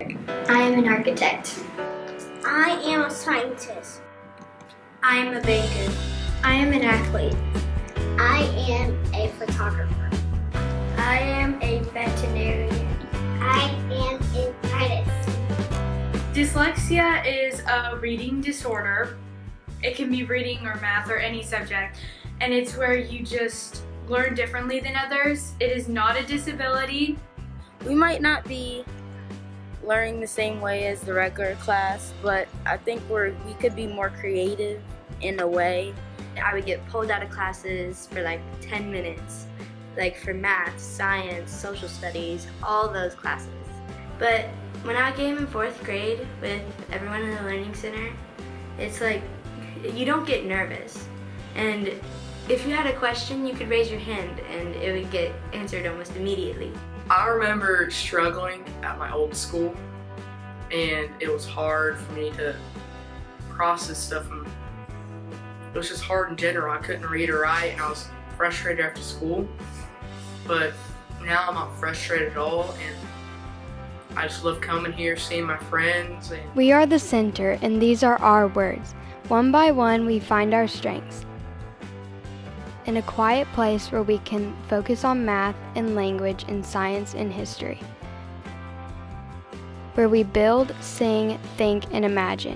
I am an architect. I am a scientist. I am a baker. I am an athlete. I am a photographer. I am a veterinarian. I am an artist. Dyslexia is a reading disorder. It can be reading or math or any subject, and it's where you just learn differently than others. It is not a disability. We might not be learning the same way as the regular class, but I think we could be more creative in a way. I would get pulled out of classes for like 10 minutes, like for math, science, social studies, all those classes. But when I came in 4th grade with everyone in the Learning Center, it's like you don't get nervous. And if you had a question, you could raise your hand and it would get answered almost immediately. I remember struggling at my old school, and it was hard for me to process stuff. And it was just hard in general. I couldn't read or write, and I was frustrated after school. But now I'm not frustrated at all, and I just love coming here, seeing my friends. We are the center, and these are our words. One by one, we find our strengths. In a quiet place where we can focus on math and language and science and history. Where we build, sing, think, and imagine.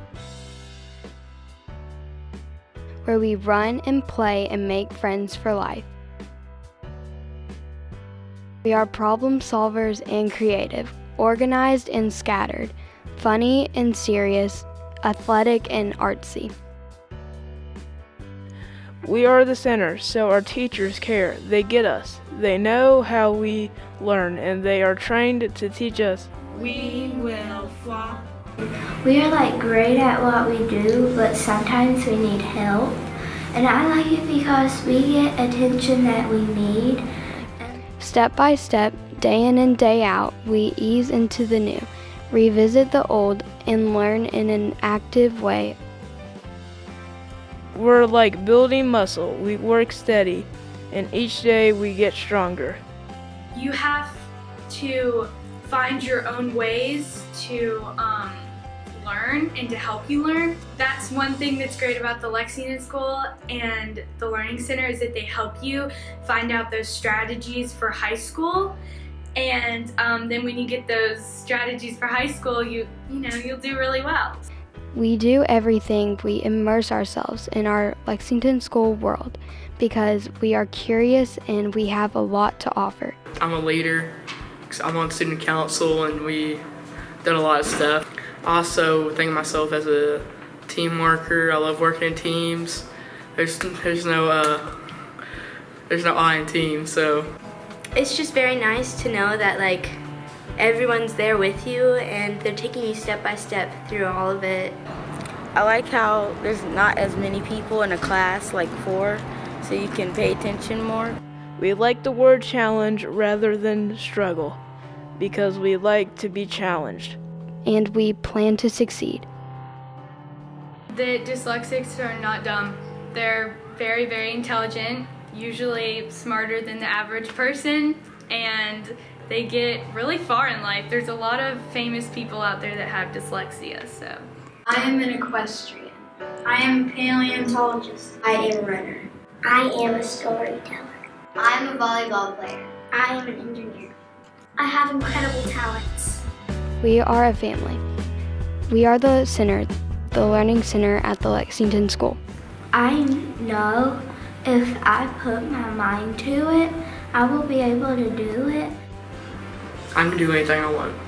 Where we run and play and make friends for life. We are problem solvers and creative, organized and scattered, funny and serious, athletic and artsy. We are the center, so our teachers care. They get us. They know how we learn, and they are trained to teach us. We will fly. We are like great at what we do, but sometimes we need help. And I like it because we get attention that we need. Step by step, day in and day out, we ease into the new, revisit the old, and learn in an active way. We're like building muscle. We work steady, and each day we get stronger. You have to find your own ways to learn and to help you learn. That's one thing that's great about the Lexington School and the Learning Center is that they help you find out those strategies for high school. And then when you get those strategies for high school, you'll do really well. We do everything. We immerse ourselves in our Lexington School world because we are curious and we have a lot to offer. I'm a leader. I'm on student council, and we done a lot of stuff. I also think of myself as a team worker. I love working in teams. There's no I in team, so. It's just very nice to know that like everyone's there with you and they're taking you step by step through all of it. I like how there's not as many people in a class, like 4, so you can pay attention more. We like the word challenge rather than struggle because we like to be challenged. And we plan to succeed. The dyslexics are not dumb. They're very, very intelligent, usually smarter than the average person, and they get really far in life. There's a lot of famous people out there that have dyslexia, so. I am an equestrian. I am a paleontologist. I am a runner. I am a storyteller. I am a volleyball player. I am an engineer. I have incredible talents. We are a family. We are the center, the Learning Center at the Lexington School. I know if I put my mind to it, I will be able to do it. I can do anything I want.